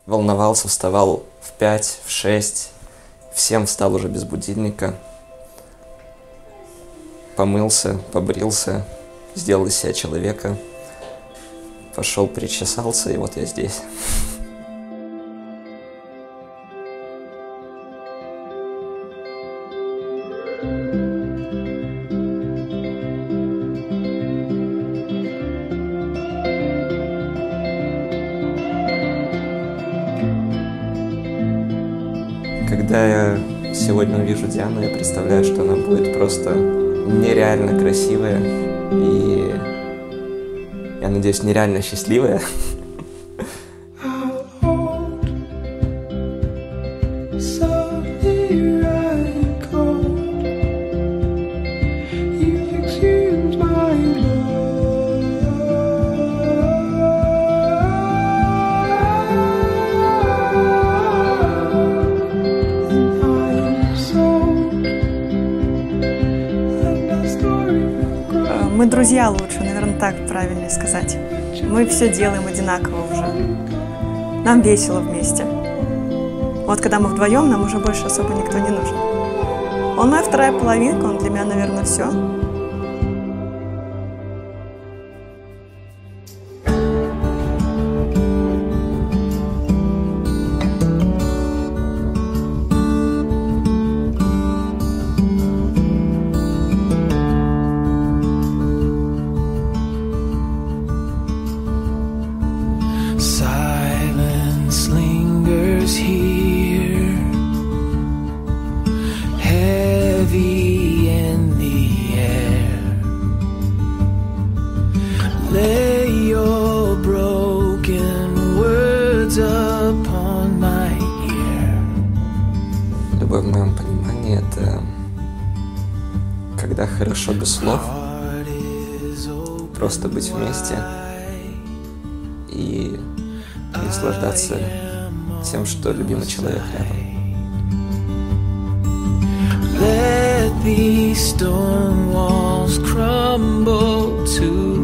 волновался, вставал в 5, в 6, в 7 встал уже без будильника. Помылся, побрился, сделал из себя человека. Пошел, причесался, и вот я здесь. Когда я сегодня увижу Диану, я представляю, что она будет просто нереально красивая и, я надеюсь, нереально счастливая. Мы друзья лучше, наверное, так правильнее сказать. Мы все делаем одинаково уже. Нам весело вместе. Вот когда мы вдвоем, нам уже больше особо никто не нужен. Он моя вторая половинка, он для меня, наверное, все. Silence lingers here, heavy in the air. Lay your broken words upon my ear. Любовь в моем понимании — это когда хорошо без слов, просто быть вместе и наслаждаться тем, что любимый человек рядом. Let these stone walls crumble to